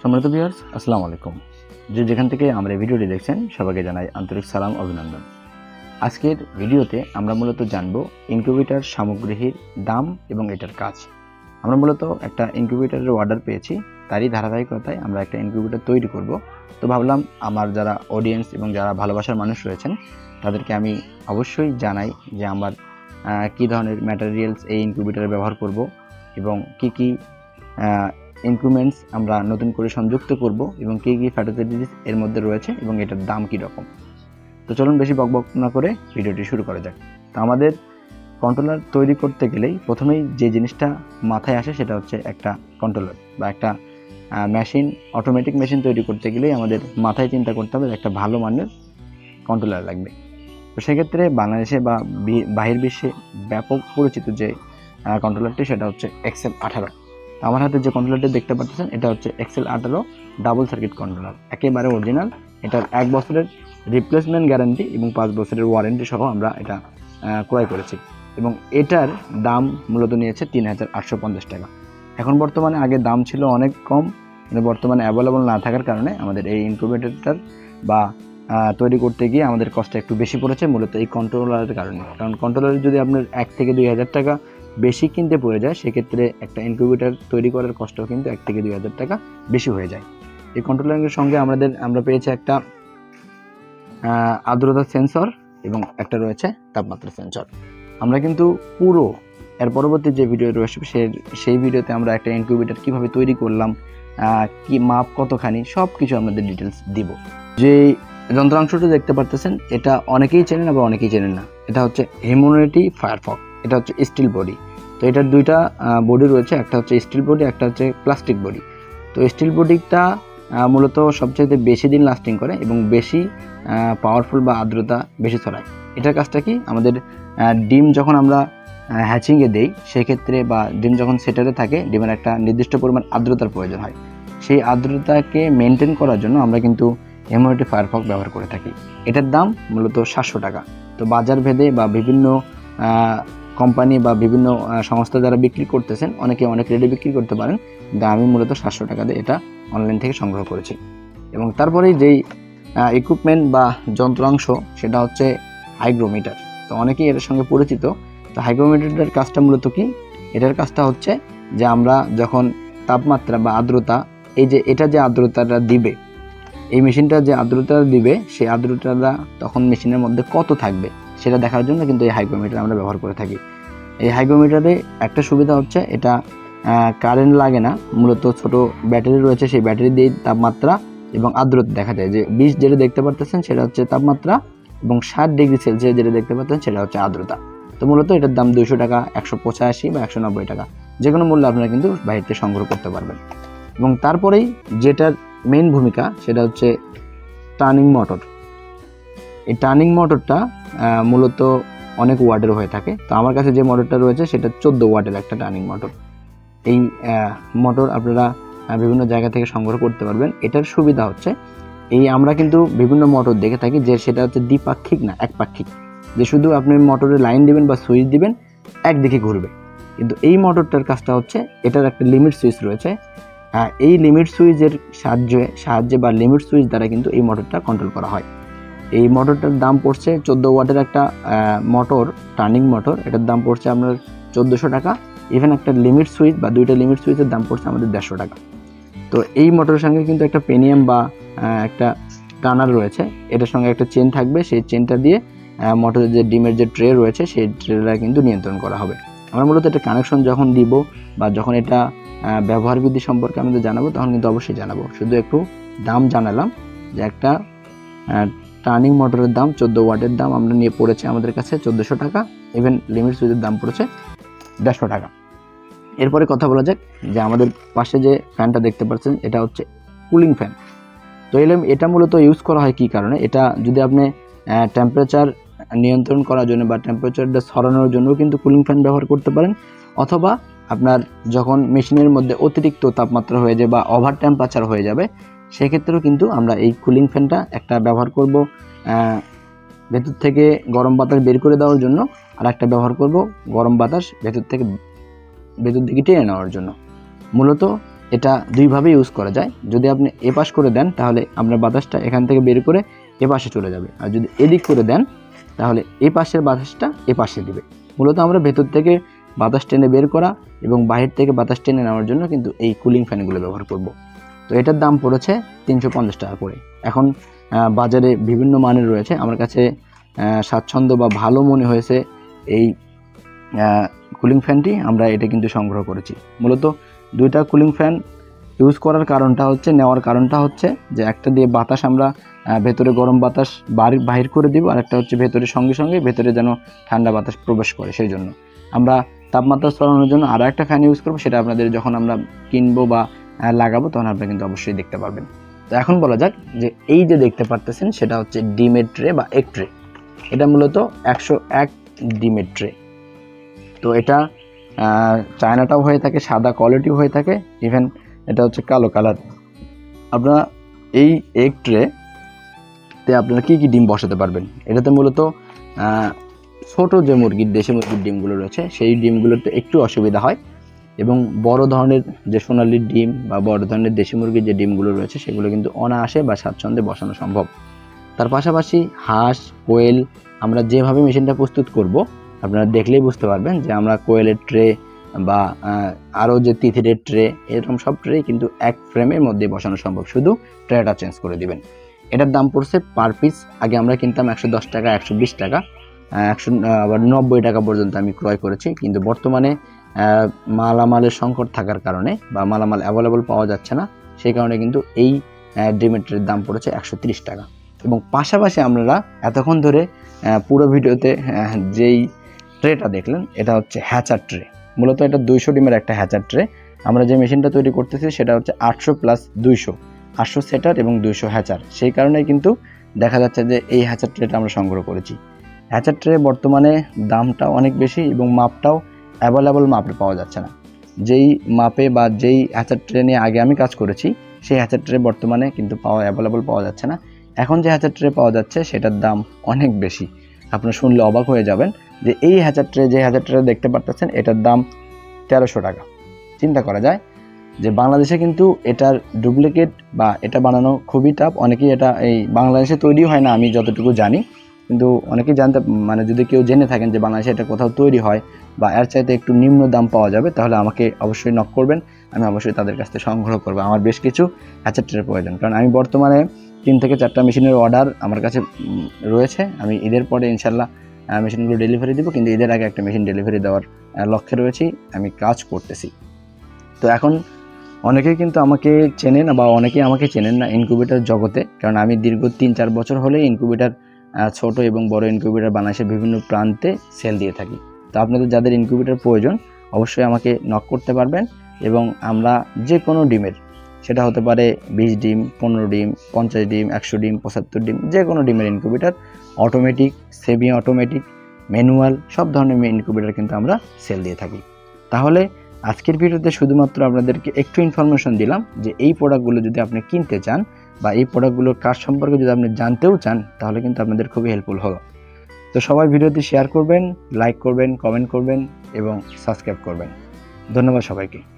সম্মানিত ভিউয়ার্স, আসসালামু আলাইকুম। যে যেখান থেকে আমরা এই ভিডিওটি দেখছেন সবাইকে জানাই আন্তরিক সালাম, অভিনন্দন। আজকের ভিডিওতে আমরা মূলত জানব ইনকিউবেটর সামগ্রীর দাম এবং এটার কাজ। আমরা মূলত একটা ইনকিউবেটরের অর্ডার পেয়েছি, তারই ধারাবাহিকতায় আমরা একটা ইনকিউবেটর তৈরি করব। তো ভাবলাম আমার যারা অডিয়েন্স এবং যারা ভালোবাসার মানুষ রয়েছেন তাদেরকে আমি অবশ্যই জানাই যে আমার কী ধরনের ম্যাটেরিয়ালস এই ইনকিউবেটরে ব্যবহার করব এবং কি কি ইনক্রিমেন্টস আমরা নতুন করে সংযুক্ত করব এবং কী কী ফ্যাসিলিটিস এর মধ্যে রয়েছে এবং এটার দাম কী রকম। তো চলুন বেশি বকবক না করে ভিডিওটি শুরু করা যাক। তো আমাদের কন্ট্রোলার তৈরি করতে গেলেই প্রথমেই যে জিনিসটা মাথায় আসে সেটা হচ্ছে একটা কন্ট্রোলার বা একটা মেশিন, অটোমেটিক মেশিন তৈরি করতে গেলেই আমাদের মাথায় চিন্তা করতে হবে একটা ভালো মানের কন্ট্রোলার লাগবে। তো সেক্ষেত্রে বাংলাদেশে বা বাহির বিশ্বে ব্যাপক পরিচিত যে কন্ট্রোলারটি সেটা হচ্ছে এক্সেল 18। আমার হাতে যে কন্ট্রোলারটি দেখতে পাচ্ছেন এটা হচ্ছে এক্সেল 18 ডাবল সার্কিট কন্ট্রোলার, একেবারে অরিজিনাল। এটার 1 বছরের রিপ্লেসমেন্ট গ্যারান্টি এবং 5 বছরের ওয়ারেন্টি সহ আমরা এটা ক্রয় করেছি এবং এটার দাম মূলত নিয়েছে 3850 টাকা। এখন বর্তমানে, আগে দাম ছিল অনেক কম, কিন্তু বর্তমানে অ্যাভেলেবল না থাকার কারণে আমাদের এই ইনকিউবেটরটার বা তৈরি করতে গিয়ে আমাদের কষ্টটা একটু বেশি পড়েছে মূলত এই কন্ট্রোলারের কারণে। কারণ কন্ট্রোলার যদি আপনার 1 থেকে 2000 টাকা বেশি কিনতে পড়ে যায়, সেক্ষেত্রে একটা ইনকিউবেটর তৈরি করার কষ্ট কিন্তু 1 থেকে 2000 টাকা বেশি হয়ে যায়। এই কন্ট্রোলারের সঙ্গে আমরা পেয়েছি একটা আর্দ্রতা সেন্সর এবং একটা রয়েছে তাপমাত্রা সেন্সর। আমরা কিন্তু পুরো এর পরবর্তী যে ভিডিও রয়েছে সেই ভিডিওতে আমরা একটা ইনকিউবেটর কীভাবে তৈরি করলাম, কি মাপ কতখানি, সব কিছু আমাদের ডিটেলস দিব। যে যন্ত্রাংশটা দেখতে পারতেছেন এটা অনেকেই চেনেন আবার অনেকেই চেনেন না। এটা হচ্ছে হিউম্যানিটি ফায়ারফক, এটা হচ্ছে স্টিল বডি। তো এটার দুইটা বডি রয়েছে, একটা হচ্ছে স্টিল বডি, একটা হচ্ছে প্লাস্টিক বডি। তো স্টিল বডিটা মূলত সবচেয়ে বেশি দিন লাস্টিং করে এবং বেশি পাওয়ারফুল বা আর্দ্রতা বেশি ছড়ায়। এটার কাজটা কি, আমাদের ডিম যখন আমরা হ্যাচিংয়ে দেই সেক্ষেত্রে বা ডিম যখন সেটারে থাকে, ডিমের একটা নির্দিষ্ট পরিমাণ আর্দ্রতার প্রয়োজন হয়। সেই আর্দ্রতাকে মেনটেন করার জন্য আমরা কিন্তু হিউম্যানিটি ফায়ারফক ব্যবহার করে থাকি। এটার দাম মূলত 700 টাকা। তো বাজার ভেদে বা বিভিন্ন কোম্পানি বা বিভিন্ন সংস্থা যারা বিক্রি করতেছেন অনেকে অনেক রেটে বিক্রি করতে পারেন, কিন্তু আমি মূলত 700 টাকা দিয়ে এটা অনলাইন থেকে সংগ্রহ করেছি। এবং তারপরেই যেই ইকুইপমেন্ট বা যন্ত্রাংশ সেটা হচ্ছে হাইগ্রোমিটার। তো অনেকেই এর সঙ্গে পরিচিত। তো হাইগ্রোমিটারের কাজটা মূলত কি, এটার কাজটা হচ্ছে যে আমরা যখন তাপমাত্রা বা আর্দ্রতা, এই যে এটা যে আর্দ্রতাটা দিবে, এই মেশিনটা যে আর্দ্রতা দিবে সেই আর্দ্রতাটা তখন মেশিনের মধ্যে কত থাকবে সেটা দেখার জন্য কিন্তু এই হাইগ্রোমিটার আমরা ব্যবহার করে থাকি। এই হাইগ্রোমিটারে একটা সুবিধা হচ্ছে এটা কারেন্ট লাগে না, মূলত ছোট ব্যাটারি রয়েছে, সেই ব্যাটারি দিয়ে তাপমাত্রা এবং আর্দ্রতা দেখা যায়। যে 20 যেটা দেখতে পাচ্ছেন সেটা হচ্ছে তাপমাত্রা এবং 60 ডিগ্রি সেলসিয়াস যেটা দেখতে পাচ্ছেন সেটা হচ্ছে আর্দ্রতা। তো মূলত এটার দাম 200 টাকা, 185 বা 190 টাকা, যে কোনো মূল্যে আপনারা কিন্তু বাইরে থেকে সংগ্রহ করতে পারবেন। এবং তারপরেই যেটার মেইন ভূমিকা সেটা হচ্ছে টার্নিং মোটর। এই টার্নিং মোটরটা মূলত অনেক ওয়াটের হয়ে থাকে। তো আমার কাছে যে মোটরটা রয়েছে সেটা 14 ওয়াটের একটা টার্নিং মোটর। এই মোটর আপনারা বিভিন্ন জায়গা থেকে সংগ্রহ করতে পারবেন। এটার সুবিধা হচ্ছে এই আমরা কিন্তু বিভিন্ন মোটর দেখে থাকি যে সেটা হচ্ছে দ্বিপাক্ষিক না একপাক্ষিক, যে শুধু আপনি মোটরে লাইন দিবেন বা সুইচ দিবেন একদিকে ঘুরবে। কিন্তু এই মোটরটার কাজটা হচ্ছে এটার একটা লিমিট সুইচ রয়েছে। এই লিমিট সুইচের সাহায্যে বা লিমিট সুইচ দ্বারা কিন্তু এই মোটরটা কন্ট্রোল করা হয়। এই মোটরটার দাম পড়ছে 14 ওয়াটের একটা মোটর, টার্নিং মোটর। এটার দাম পড়ছে আপনার 1400 টাকা। ইভেন একটা লিমিট সুইচ বা দুইটা লিমিট সুইচের দাম পড়ছে আমাদের 150 টাকা। তো এই মোটরের সঙ্গে কিন্তু একটা পেনিয়াম বা একটা টার্নার রয়েছে, এটার সঙ্গে একটা চেন থাকবে। সেই চেনটা দিয়ে মোটরের যে ডিমের যে ট্রে রয়েছে সেই ট্রেটা কিন্তু নিয়ন্ত্রণ করা হবে। আমরা মূলত এটা কানেকশন যখন দিব বা যখন এটা ব্যবহার বিধি সম্পর্কে আমাদের জানাবো তখন কিন্তু অবশ্যই জানাবো। শুধু একটু দাম জানালাম যে একটা টার্নিং মোটরের দাম 14 ওয়াটের দাম আমরা নিয়ে পড়েছে আমাদের কাছে 1400 টাকা। ইভেন লিমিট সুইচের দাম পড়েছে 150 টাকা। এরপরে কথা বলা যাক যে আমাদের পাশে যে ফ্যানটা দেখতে পাচ্ছেন এটা হচ্ছে কুলিং ফ্যান। তো এটা মূলত ইউজ করা হয় কী কারণে, এটা যদি আপনি টেম্পারেচার নিয়ন্ত্রণ করার জন্য বা টেম্পারেচারটা সরানোর জন্য কিন্তু কুলিং ফ্যান ব্যবহার করতে পারেন, অথবা আপনার যখন মেশিনের মধ্যে অতিরিক্ত তাপমাত্রা হয়ে যায় বা ওভার টেম্পারেচার হয়ে যাবে সেক্ষেত্রেও কিন্তু আমরা এই কুলিং ফ্যানটা একটা ব্যবহার করব ভেতর থেকে গরম বাতাস বের করে দেওয়ার জন্য, আর একটা ব্যবহার করব গরম বাতাস ভেতর দিকে টেনে নেওয়ার জন্য। মূলত এটা দুইভাবে ইউজ করা যায়। যদি আপনি এপাশ করে দেন তাহলে আপনার বাতাসটা এখান থেকে বের করে এপাশে চলে যাবে, আর যদি এদিক করে দেন তাহলে এই পাশের বাতাসটা এপাশে দিবে। মূলত আমরা ভেতর থেকে বাতাস টেনে বের করা এবং বাহির থেকে বাতাস টেনে নেওয়ার জন্য কিন্তু এই কুলিং ফ্যানগুলো ব্যবহার করব। তো এটার দাম পড়েছে 350 টাকা করে। এখন বাজারে বিভিন্ন মানের রয়েছে, আমার কাছে স্বাচ্ছন্দ্য বা ভালো মনে হয়েছে এই কুলিং ফ্যানটি। আমরা এটা কিন্তু সংগ্রহ করেছি। মূলত দুইটা কুলিং ফ্যান ইউজ করার কারণটা হচ্ছে, নেওয়ার কারণটা হচ্ছে যে একটা দিয়ে বাতাস আমরা ভেতরে গরম বাতাস বাহির করে দিব, আর একটা হচ্ছে ভেতরে সঙ্গে সঙ্গে ভেতরে যেন ঠান্ডা বাতাস প্রবেশ করে। সেই জন্য আমরা তাপমাত্রা সরানোর জন্য আরও একটা ফ্যান ইউজ করবো, সেটা আপনাদের যখন আমরা কিনবো বা লাগাবো তখন আপনারা কিন্তু অবশ্যই দেখতে পারবেন। তো এখন বলা যাক যে এই যে দেখতে পারতেছেন সেটা হচ্ছে ডিমের ট্রে বা এগ ট্রে। এটা মূলত 101 ডিমের ট্রে। তো এটা চায়নাটাও হয়ে থাকে, সাদা কোয়ালিটিও হয়ে থাকে, ইভেন এটা হচ্ছে কালো কালার। আপনারা এই এগ ট্রেতে আপনারা কী কী ডিম বসাতে পারবেন। এটাতে মূলত ছোট যে মুরগির, দেশি মুরগির ডিমগুলো রয়েছে সেই ডিমগুলোতে একটু অসুবিধা হয়, এবং বড় ধরনের যে সোনালির ডিম বা বড় ধরনের দেশি মুরগির যে ডিমগুলো রয়েছে সেগুলো কিন্তু অনায়াসে বা স্বাচ্ছন্দ্যে বসানো সম্ভব। তার পাশাপাশি হাঁস, কোয়েল আমরা যেভাবে মেশিনটা প্রস্তুত করব আপনারা দেখলেই বুঝতে পারবেন যে আমরা কোয়েলের ট্রে বা আরও যে তিথিরের ট্রে, এরকম সব ট্রে কিন্তু এক ফ্রেমের মধ্যে বসানো সম্ভব, শুধু ট্রেটা চেঞ্জ করে দিবেন। এটার দাম পড়ছে পার পিস, আগে আমরা কিনতাম 110 টাকা, 120 টাকা, আবার 90 টাকা পর্যন্ত আমি ক্রয় করেছি। কিন্তু বর্তমানে মালামালের সংকট থাকার কারণে বা মালামাল অ্যাভেলেবল পাওয়া যাচ্ছে না, সেই কারণে কিন্তু এই ডিমের ট্রের দাম পড়েছে 130 টাকা। এবং পাশাপাশি আপনারা এতক্ষণ ধরে পুরো ভিডিওতে যেই ট্রেটা দেখলেন এটা হচ্ছে হ্যাচার ট্রে। মূলত এটা 200 ডিমের একটা হ্যাচার ট্রে। আমরা যে মেশিনটা তৈরি করতেছি সেটা হচ্ছে 800 + 200, 800 সেটার এবং 200 হ্যাচার। সেই কারণেই কিন্তু দেখা যাচ্ছে যে এই হ্যাচার ট্রেটা আমরা সংগ্রহ করেছি। হ্যাচার ট্রে বর্তমানে দামটা অনেক বেশি এবং মাপটাও অ্যাভেলেবল মাপে পাওয়া যাচ্ছে না। যেই মাপে বা যেই হ্যাচার ট্রে নিয়ে আগে আমি কাজ করেছি সেই হ্যাচার ট্রে বর্তমানে কিন্তু অ্যাভেলেবল পাওয়া যাচ্ছে না। এখন যে হ্যাচার ট্রে পাওয়া যাচ্ছে সেটার দাম অনেক বেশি। আপনারা শুনলে অবাক হয়ে যাবেন যে এই হ্যাচার ট্রে, যে হ্যাচার ট্রে দেখতে পাচ্ছেন এটার দাম 1300 টাকা। চিন্তা করা যায় যে বাংলাদেশে কিন্তু এটার ডুপ্লিকেট বা এটা বানানো খুবই টাফ। অনেকেই এটা এই বাংলাদেশে তৈরি হয় না আমি যতটুকু জানি, কিন্তু অনেকেই জানতে, মানে যদি কেউ জেনে থাকেন যে বাংলাদেশে এটা কোথাও তৈরি হয় বা এর চাইতে একটু নিম্ন দাম পাওয়া যাবে তাহলে আমাকে অবশ্যই নক করবেন, আমি অবশ্যই তাদের কাছ থেকে সংগ্রহ করবো। আমার বেশ কিছু হ্যাচার ট্রের প্রয়োজন, কারণ আমি বর্তমানে 3 থেকে 4টা মেশিনের অর্ডার আমার কাছে রয়েছে। আমি ঈদের পরে ইনশাল্লাহ মেশিনগুলো ডেলিভারি দেবো, কিন্তু ঈদের আগে একটা মেশিন ডেলিভারি দেওয়ার লক্ষ্যে রয়েছি, আমি কাজ করতেছি। তো এখন অনেকেই কিন্তু আমাকে চেনেন বা অনেকেই আমাকে চেনেন না ইনকিউবেটর জগতে, কারণ আমি দীর্ঘ 3-4 বছর হলেই ইনকিউবেটর, ছোট এবং বড় ইনকিউবেটর বাংলাদেশের বিভিন্ন প্রান্তে সেল দিয়ে থাকি। তো আপনাদের যাদের ইনকিউবেটর প্রয়োজন অবশ্যই আমাকে নক করতে পারবেন, এবং আমরা যে কোনো ডিমের, সেটা হতে পারে 20 ডিম, 15 ডিম, 50 ডিম, 100 ডিম, 75 ডিম, যে কোনো ডিমের incubator, automatic, semi automatic, manual, সব ধরনের ইনকিউবেটর কিন্তু আমরা সেল দিয়ে থাকি। তাহলে আজকের ভিডিওতে শুধুমাত্র আপনাদেরকে একটু ইনফরমেশন দিলাম যে এই প্রোডাক্টগুলো যদি আপনি কিনতে চান বা এই প্রোডাক্টগুলোর কাজ সম্পর্কে যদি আপনি জানতেও চান তাহলে কিন্তু আপনাদের খুবই হেল্পফুল হলো। তো সবাই ভিডিওটি শেয়ার করবেন, লাইক করবেন, কমেন্ট করবেন এবং সাবস্ক্রাইব করবেন। ধন্যবাদ সবাইকে।